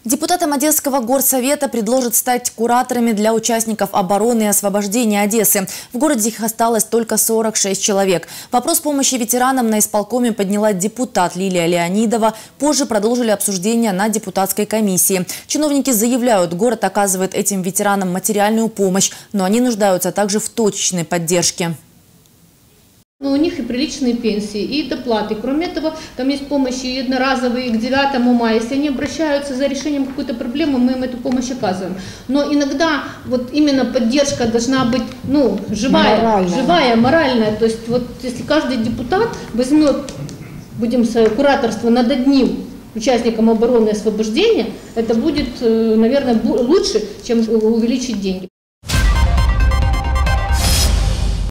Депутатам Одесского горсовета предложат стать кураторами для участников обороны и освобождения Одессы. В городе их осталось только 46 человек. Вопрос помощи ветеранам на исполкоме подняла депутат Лилия Леонидова. Позже продолжили обсуждение на депутатской комиссии. Чиновники заявляют, город оказывает этим ветеранам материальную помощь, но они нуждаются также в точечной поддержке. Но у них и приличные пенсии, и доплаты. Кроме этого, там есть помощи единоразовые к 9 мая. Если они обращаются за решением какой-то проблемы, мы им эту помощь оказываем. Но иногда вот именно поддержка должна быть живая, моральная. То есть вот если каждый депутат возьмет, будем кураторство над одним участником обороны и освобождения, это будет, наверное, лучше, чем увеличить деньги.